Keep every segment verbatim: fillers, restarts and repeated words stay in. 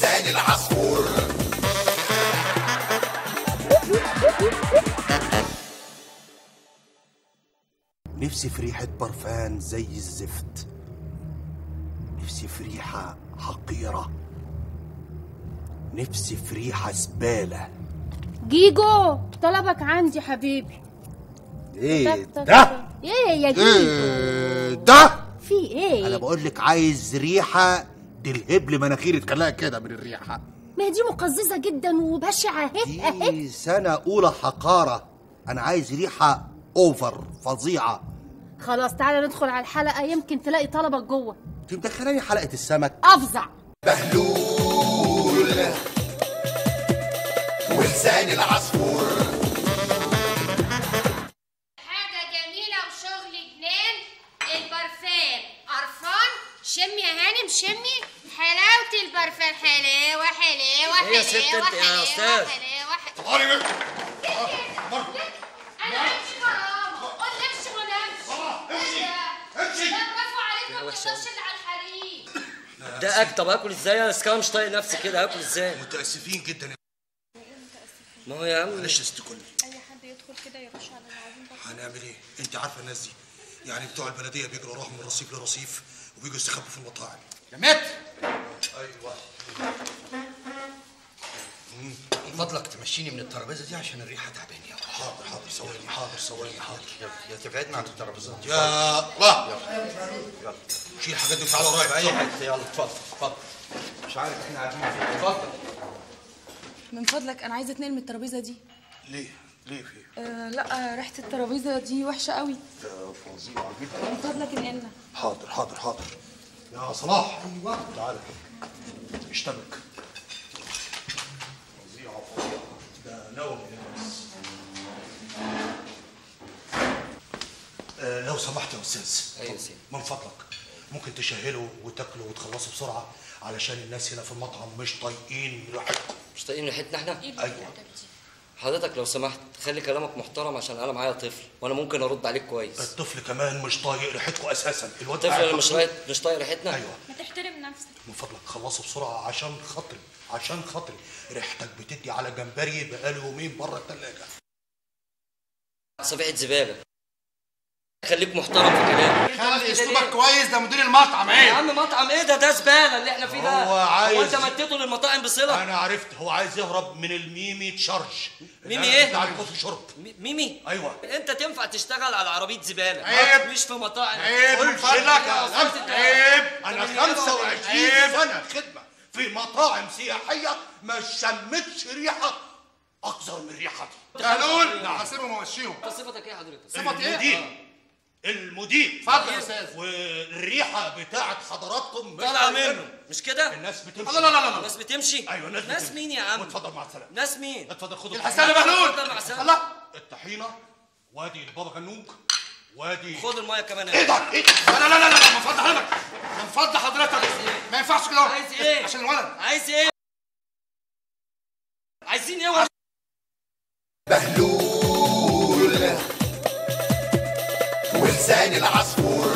ولسان العصفور. نفسي في ريحة برفان زي الزفت، نفسي في ريحة حقيرة، نفسي في ريحة زبالة. جيجو طلبك عندي حبيبي. ايه ده؟ ايه يا جيجو؟ ايه ده؟ في ايه؟ انا بقول لك عايز ريحة تلهب لي مناخيري تخليها كده من الريحة. ما دي مقززة جدا وبشعة. دي سنة أولى حقارة، أنا عايز ريحة أوفر فظيعة. خلاص تعالى ندخل على الحلقة يمكن تلاقي طلبك جوه. انت مدخلاني حلقة السمك؟ أفظع. بهلول ولسان العصفور. حاجة جميلة وشغل جنان. البرفان قرفان. شمي يا هانم شمي حلاوة البرفان. حلاوة حلاوة حلاوة. ايه يا ست انت يا استاذ؟ حلاوة طبعا يا أنا همشي غرامة. قول امشي وأنا امشي. امشي امشي. لا برافو عليك ما بتقدرش اللي على الحريم. ده اكل. طب اكل ازاي؟ انا كمان مش طايق نفسي كده. اكل ازاي؟ متأسفين جدا يا ما هو يا عم معلش استكل. اي حد يدخل كده يرش على العظيم. هنعمل ايه؟ انت عارفه الناس دي يعني بتوع البلديه بيجروا وراهم من رصيف لرصيف وبيجوا يستخبوا في المطاعم. يا متر ايوه من فضلك تمشيني من الترابيزه دي عشان الريحه تعباني. حاضر حاضر ثواني حاضر ثواني حاضر. يا تبعدنا عن الترابيزات دي. يا الله يلا شيل الحاجات دي وتعالى ورايا في اي حته. يلا اتفضل اتفضل. مش عارف احنا قاعدين فين. اتفضل. من فضلك انا عايزه اتنقل من الترابيزه دي. ليه؟ ليه في؟ أه لا ريحه الترابيزه دي وحشه قوي. ده فظيعه جدا. من فضلك انقلنا. حاضر حاضر حاضر. يا صلاح ايوه تعالى اشتبك. فظيعه فظيعه. ده نوم يا ناس. آه لو سمحت يا استاذ. ايوه سيدي. من فضلك ممكن تشهلوا وتاكلوا وتخلصوا بسرعه علشان الناس هنا في المطعم مش طايقين ريحتكم. مش طايقين ريحتنا احنا؟ ايوه حضرتك لو سمحت خلي كلامك محترم عشان انا معايا طفل وانا ممكن ارد عليك كويس. الطفل كمان مش طايق ريحتكم اساسا. الواد الطفل اللي مش رايح مش طايق ريحتنا؟ ايوه. ما تحترم نفسك. من فضلك خلصوا بسرعه عشان خاطري عشان خاطري. ريحتك بتدي على جمبري بقاله يومين بره الثلاجه. صفيحه زباله. خليك محترم في كلامك. خلي اسلوبك كويس. ده مدير المطعم. ايه يا عم مطعم ايه ده؟ ده زباله اللي احنا فيه ده. هو عايز هو انت مديته للمطاعم بصله؟ انا عرفت هو عايز يهرب من الميمي تشارج. ميمي ايه؟ بتاع الكوفي شرب. ميمي؟ ايوه. انت تنفع تشتغل على عربيه زباله. عيب. مش في مطاعم. عيب قول من فضلك يا يا أستاذ. عيب. انا أنت من خمسة هنا وعشرين عيب. سنه خدمه في مطاعم سياحيه ما شمتش ريحه اكثر من ريحتي. بهلول هسيبهم وامشيهم. صفتك ايه حضرتك؟ صفة ايه؟ المدير المدير اتفضل يا استاذ. والريحه بتاعت حضراتكم مش طالعه عاجباني. منه مش كده؟ الناس بتمشي. لا لا لا لا. الناس بتمشي؟ ايوه الناس ناس بتمشي. مين يا عم؟ اتفضل مع السلامه. ناس مين؟ اتفضل خدوا الحسن يا بهلول. اتفضل مع السلامة. الله. الطحينه وادي البابا غنوج وادي خد المايه كمان. ايه ده؟ ايه ده؟ لا لا لا لا لا. من فضل حضرتك من فضل حضرتك ما ينفعش كده. عايز ايه؟ عشان الولد. عايز ايه؟ عايزين ايه؟ بهلول ولسان العصفور.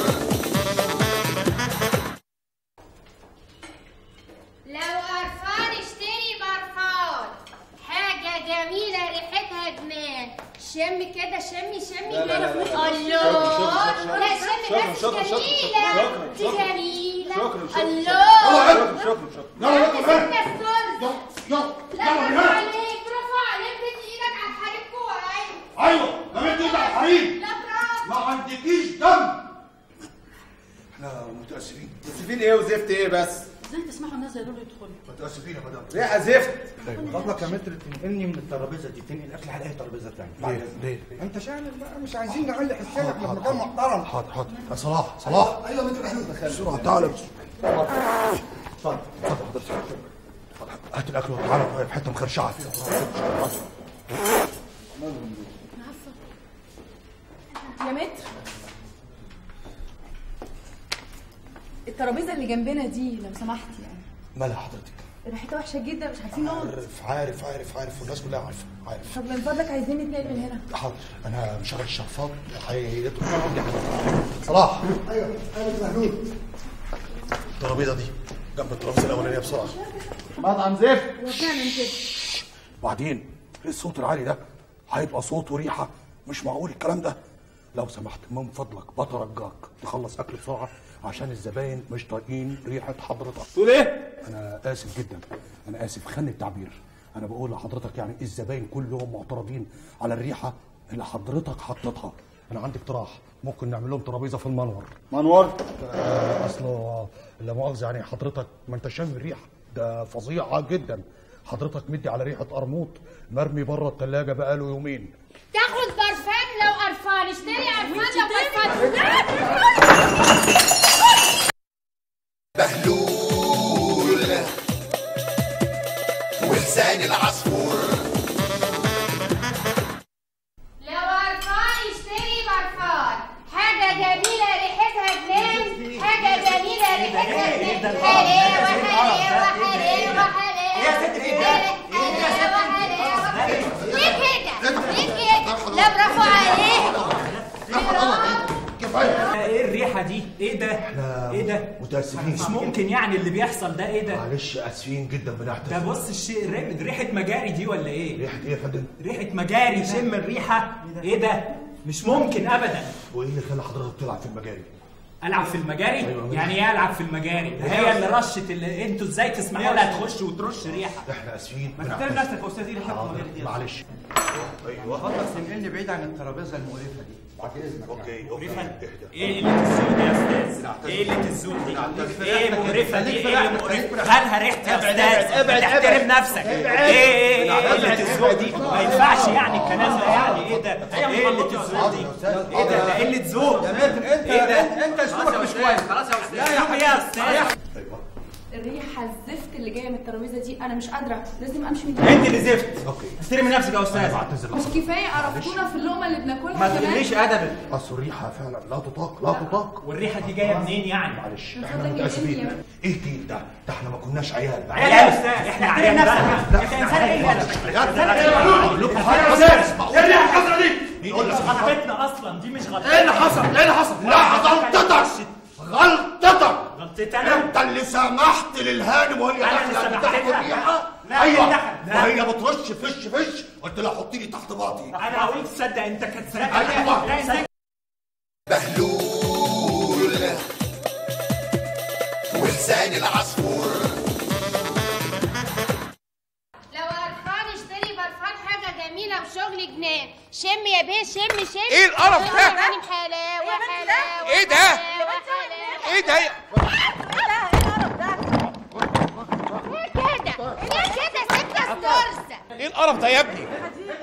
لو قرفان اشتري برفان. حاجة جميلة ريحتها جنان. شم كده شمي شمي. لا لا لا لا. الله. لا شم شكرا بس شكرا جميلة. شكرا دي شكرا جميلة. شكرا شكرا الله. شكرا شكرا لا سيبنا السلطة. يلا لا برافو عليك برافو عليك. بدي ايدك على الحريم كويس. ايوه جابت ايدك على الحريم. لا برافو. ما عندكيش دم. احنا متاسفين. متاسفين ايه وزفت ايه بس؟ ازاي تسمحوا الناس يقولوا يدخلوا؟ متاسفين يا مدام. ريحه زفت. فضلك يا متر تنقلني من الترابيزه دي تنقل اكل على اي ترابيزه ثانيه. ليه؟ ليه؟ انت شاعر بقى مش عايزين نعلي حسنا احنا في مكان محترم. حاضر حاضر يا صلاح صلاح. ايوه متر بهلول بسرعه تعالى اتفضل اتفضل حضرتك. هات الاكل وتعالى في حته مخرشعه فيها. يا متر الترابيزه اللي جنبنا دي لو سمحت يعني مالها حضرتك؟ ريحتها وحشه جدا مش عارفين نقعد. عارف عارف عارف عارف والناس كلها عارفه عارف. طب من فضلك عايزين نتنقل من هنا. حاضر انا مشغل الشفاط هيدخل. صلاح. ايوه ايوه بهلول. الترابيزه دي جنب الترابيزه الاولانيه بسرعه. مطعم زفت. وفعلا كده. وبعدين ايه الصوت العالي ده؟ هيبقى صوت وريحه، مش معقول الكلام ده. لو سمحت من فضلك بترجاك تخلص اكل بسرعه عشان الزباين مش طايقين ريحه حضرتك. تقول ايه؟ انا اسف جدا، انا اسف، خلي التعبير. انا بقول لحضرتك يعني الزباين كلهم معترضين على الريحه اللي حضرتك حطيتها. انا عندي اقتراح، ممكن نعمل لهم ترابيزه في المنور. منور؟ آه اصله لا مؤاخذه يعني حضرتك ما انت شامم الريحه، ده فظيعه جدا. حضرتك مدي على ريحه قرموط مرمي بره الثلاجه بقاله يومين. تاخد برفان لو قرفان، اشتري قرفان لو قرفان. بهلول ولسان العصفور. لو قرفان اشتري برفان، حاجة جميلة ريحتها جنان، حاجة جميلة ريحتها جنان. حلاوة حلاوة حلاوة حلاوة. يا ست ايه ده؟ ليه كده؟ ليه كده؟ لا برافو عليك. ايه الريحه دي؟ ايه ده؟ ايه ده؟ متاسفين، مش ممكن يعني اللي بيحصل ده. ايه ده؟ معلش اسفين جدا بنعتذر. ده بص الشيء الريحه ريحه مجاري دي ولا ايه؟ ريحه ايه يا فندم؟ ريحه مجاري. شم الريحه. ايه ده؟ مش ممكن ابدا. وايه اللي خلى حضرتك تلعب في المجاري؟ العب في المجاري؟ أيوة. يعني ايه العب في المجاري؟ ده هي اللي رشت اللي انتوا ازاي تسمحوا لها تخش وترش ريحه؟ احنا اسفين. ما تحترم نفسك يا استاذ. ايه اللي حصل المجاري دي؟ معلش. ايوه اتفضل سنقلني بعيد عن الترابيزه المقرفه دي بعد اذنك. اوكي اوكي اهدى. ايه اللي الزود دي يا استاذ؟ ايه اللي الزود دي؟ ايه مقرفه دي؟ ايه اللي مقرفه؟ مالها ريحتي يا استاذ؟ ابعد احترم نفسك. ايه ايه ايه اللي الزود دي؟ ما ينفعش يعني الكلام ده يعني. ايه ده؟ ايه اللي الزود دي؟ ايه ده؟ ده قله ذوق. يا متر انت ايه ده؟ انت اسلوبك مش كويس. خلاص يا استاذ. لا يا حبيبي يا استاذ. الريحه الزفت اللي جايه من الترابيزه دي انا مش قادره، لازم امشي من انت اللي زفت. اوكي استلمي نفسك يا استاذ. مش كفايه قرفتونا في اللقمه اللي بناكلها ما كمان؟ تقوليش ادبك. اصل الريحه فعلا لا تطاق لا تطاق. والريحه دي جايه منين يعني؟ معلش احنا متاسفين. ايه الجيل ده؟ ده احنا ما كناش عيال. عيال يا استاذ. احنا عيال بقى. انت انسان ايه؟ اقول لكم حاجه بس. ايه اللي الحصه دي؟ يقول لك غلطتنا اصلا دي، مش غلطتنا. ايه اللي حصل؟ ايه اللي حصل؟ لا غلطتك غلطتك. غلطتي انا؟ انت اللي سمحت للهانم وهي داخله تحت الريحه. ايوه وهي بترش فش فش قلت لها حطي لي تحت باطي. انا عاوز تصدق انت كذاب. ايوه. لا انت بهلول ولسان العصفور. لو قرفان اشتري برفان، حاجة جميلة وشغل جنان. شم يا بيه، شم شم. ايه القرف ده؟ حلاوة حلاوة. ايه ده؟ ايه ده؟ ايه كده؟ ليه كده سكة السرسة؟ ايه القرف ده يا ابني؟ يلا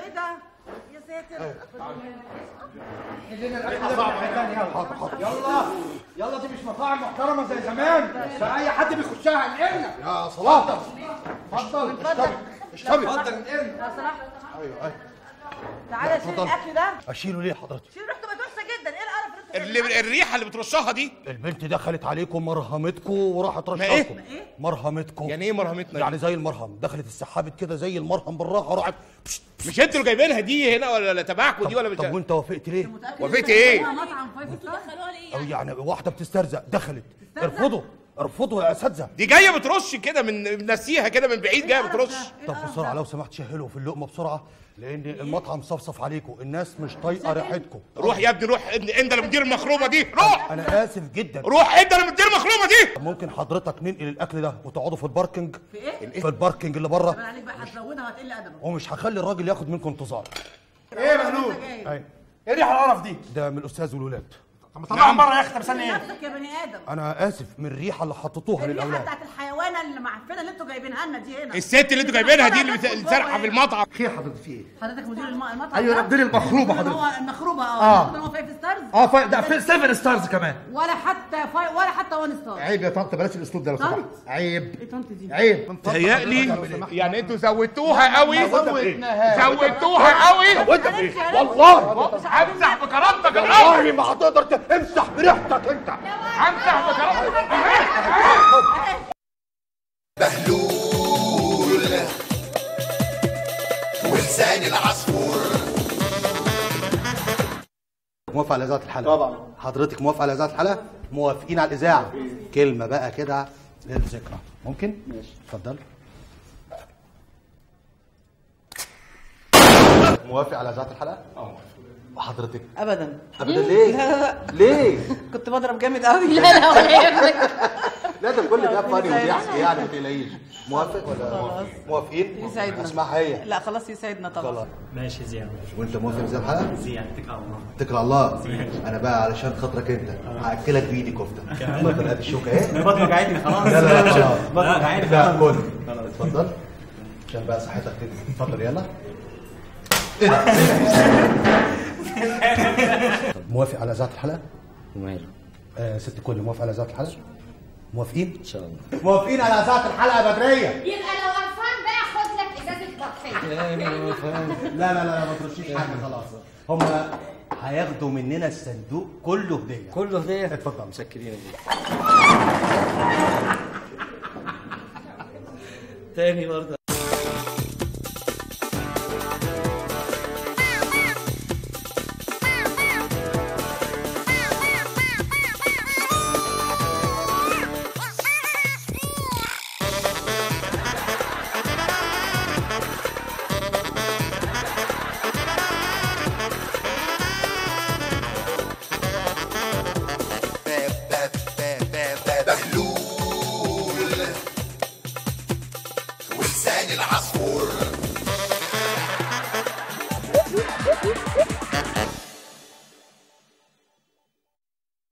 يلا دي مش مطاعم محترمه زي زمان، ده اي حد بيخشها انقلنا. يا صلاح اتفضل اشتبك اشتبك. اتفضل انقلنا. لو سمحت ايوه ايوه تعالى شيل الاكل ده. اشيله ليه حضرتك؟ شيل ريحته بقت وحشه جدا. ايه القرف اللي انت اللي الريحه اللي بترشها دي. البنت دخلت عليكم مرهمتكم وراحت ما ايه؟ رشاكم. مرهمتكم يعني ايه مرهمتنا؟ يعني زي المرهم، دخلت السحابت كده زي المرهم بالراحه راحت. مش انتوا اللي جايبينها دي هنا ولا تبعكم دي ولا مش؟ طب وانت وافقت ليه؟ وافقت ايه؟ مطعم فايف ستار دخلوها ليه؟ او يعني واحده بتسترزق دخلت. ارفضوا ارفضوا يا اساتذه. دي جايه بترش كده من نسيها كده من بعيد جايه بترش. طب بسرعه لو سمحت شهلوا في اللقمه بسرعه لان المطعم صفصف عليكم، الناس مش طايقه ريحتكم. روح يا ابني روح. انت اللي مدير المخرومه دي. روح. انا اسف جدا. روح انت اللي مدير المخرومه دي. ممكن حضرتك ننقل الاكل ده وتقعدوا في الباركنج؟ في ايه؟ في الباركنج اللي بره. طبعا عليك بقى هتزودها وهتقل ادبك. ومش هخلي الراجل ياخد منكم انتظار. ايه مهلول؟ ايوه ايه ريحه القرف دي؟ ده من الاستاذ والولاد. طب طلعهم بره يا اخي. طب استنى ايه؟ نفسك يا بني ادم. انا اسف من الريحه اللي حطيتوها الريحه للاولاد. بتاعت الحيوانه اللي معفنه اللي انتوا جايبينها لنا دي هنا. الست اللي انتوا جايبينها دي اللي سارحه في المطعم. خير حضرتك في ايه؟ حضرتك مدير الم- المطعم ايوه ده؟ مدير المخروبه حضرتك. هو المخروبه اه. اه. المفروض ان هو فايف ستارز. اه فا... ده في سبع ستارز كمان. ولا حتى فاي... ولا حتى وان ستار. عيب يا طنط بلاش الاسلوب ده لو سمحت. طنط؟ عيب ايه طنط دي؟ عيب. تهيألي يعني انتوا زودتوها قوي. زودناها. زودتوها قوي. والله همسح بكرامتك الارض. والله ما هتقدر تمسح بريحتك انت. همسح بكرامتك. بهلول ولسان العصفور. موافق على اذاعه الحلقه؟ طبعا. حضرتك موافق على اذاعه الحلقه؟ موافقين على الاذاعه؟ كلمه بقى كده للذكرى. ممكن؟ ماشي اتفضل. موافق على اذاعه الحلقه؟ اه وحضرتك؟ ابدا. ابدا ليه؟ لا لا ليه؟ كنت بضرب جامد قوي. لا لا ولا يهمك. لا ده كل ده فاني وضحك يعني ما تقلقيش. موافق ولا موافقين؟ يسعدنا. اسمعها هي. لا خلاص يسعدنا طبعا. خلاص ماشي زياد. وانت موافق زي الحلقه؟ زياد اتكل على الله. اتكل على الله. انا بقى علشان خاطرك انت هاكلك بايدي كفته. بطل ادي الشوكه اهي. ما بطنك عادي خلاص. لا لا لا بطنك عادي. لا كل اتفضل عشان بقى صحتك كده. اتفضل يلا. ايه ده؟ موافق على اذاعه الحلقه؟ وماله؟ آه ست كل موافق على اذاعه الحلقه؟ موافقين؟ ان شاء الله. موافقين على اذاعه الحلقه يا بدريه؟ يبقى لو قرفان بقى خد لك ازازه بطفيه. لا لا لا ما ترشيش حاجه خلاص. هم هياخدوا مننا الصندوق كله هديه. كله هديه؟ اتفضل. مسكرين تاني برضه. بهلول ولسان العصفور